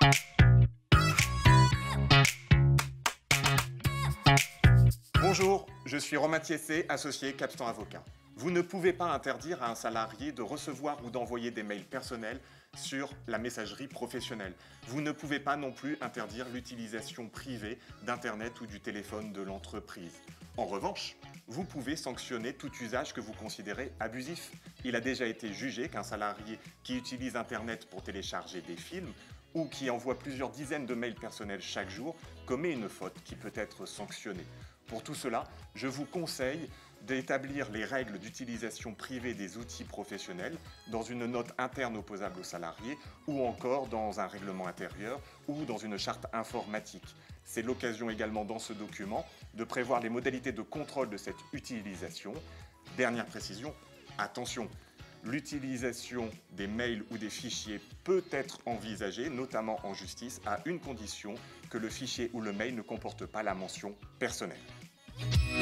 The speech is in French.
Bonjour, je suis Romain Thiessé, associé Capstan Avocat. Vous ne pouvez pas interdire à un salarié de recevoir ou d'envoyer des mails personnels sur la messagerie professionnelle. Vous ne pouvez pas non plus interdire l'utilisation privée d'Internet ou du téléphone de l'entreprise. En revanche, vous pouvez sanctionner tout usage que vous considérez abusif. Il a déjà été jugé qu'un salarié qui utilise Internet pour télécharger des films ou qui envoie plusieurs dizaines de mails personnels chaque jour commet une faute qui peut être sanctionnée. Pour tout cela, je vous conseille d'établir les règles d'utilisation privée des outils professionnels dans une note interne opposable aux salariés ou encore dans un règlement intérieur ou dans une charte informatique. C'est l'occasion également dans ce document de prévoir les modalités de contrôle de cette utilisation. Dernière précision, attention, l'utilisation des mails ou des fichiers peut être envisagée, notamment en justice, à une condition, que le fichier ou le mail ne comporte pas la mention personnelle.